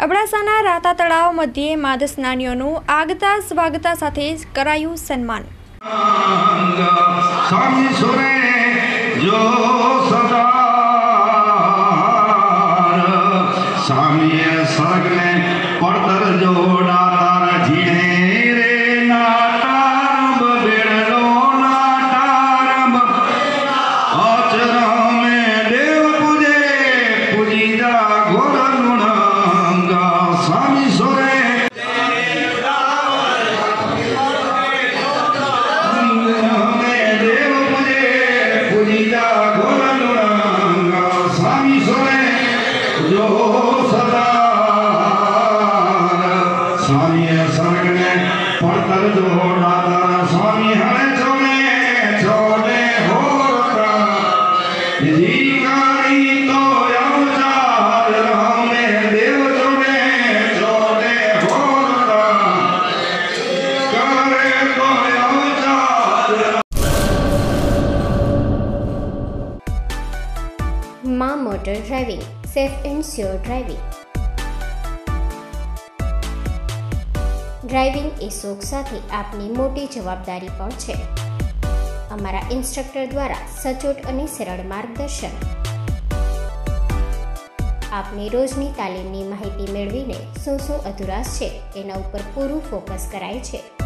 અબડાસાના રાતા તળાવ મધ્યે માદસ્નાનીઓનું આગતા સ્વાગતા સાથે કરાયું સન્માન। माँ motor driving, safe and sure driving. Driving ए शौक साथे आपनी मोटी जवाबदारी पण छे। अमारा इंस्ट्रक्टर द्वारा सचोट अने सरल मार्गदर्शन। आपनी रोजनी तालीमनी माहिती मेळवीने शुं अधुराश छे एना उपर पूरुं फोकस कराय छे।